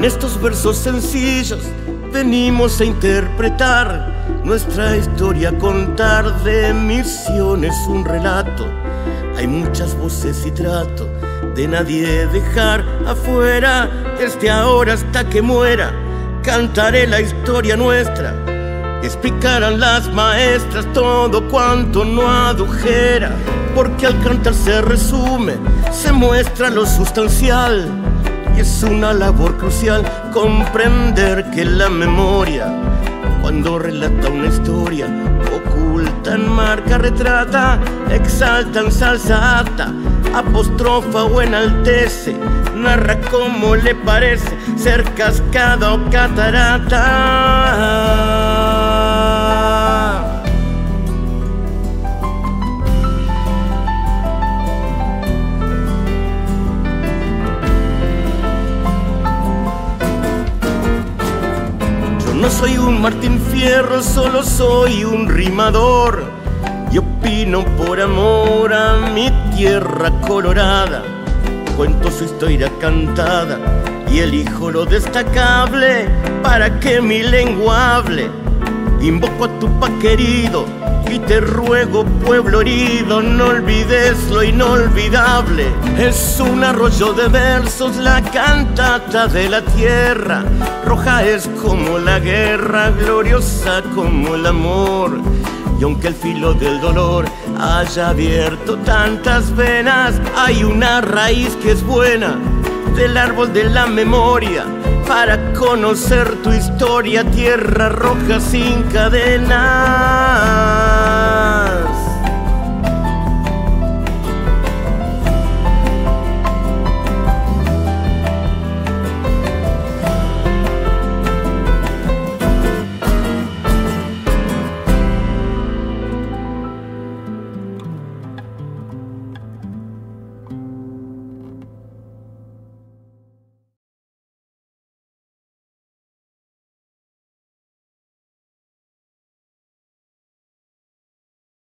estos versos sencillos venimos a interpretar nuestra historia, a contar de misiones un relato. Hay muchas voces y trato de nadie dejar afuera. Desde ahora hasta que muera cantaré la historia nuestra. Explicarán las maestras todo cuanto no adujera, porque al cantar se resume, se muestra lo sustancial. Y es una labor crucial comprender que la memoria, cuando relata una historia, oculta, enmarca, retrata, exalta, ensalza, ata, apostrofa o enaltece, narra como le parece, ser cascada o catarata. No soy un Martín Fierro, solo soy un rimador, y opino por amor a mi tierra colorada. Cuento su historia cantada y elijo lo destacable para que mi lengua hable. Invoco a Tupac querido y te ruego, pueblo herido, no olvides lo inolvidable. Es un arroyo de versos, la cantata de la tierra. Roja es como la guerra, gloriosa como el amor. Y aunque el filo del dolor haya abierto tantas venas, hay una raíz que es buena del árbol de la memoria para conocer tu historia, tierra roja sin cadena.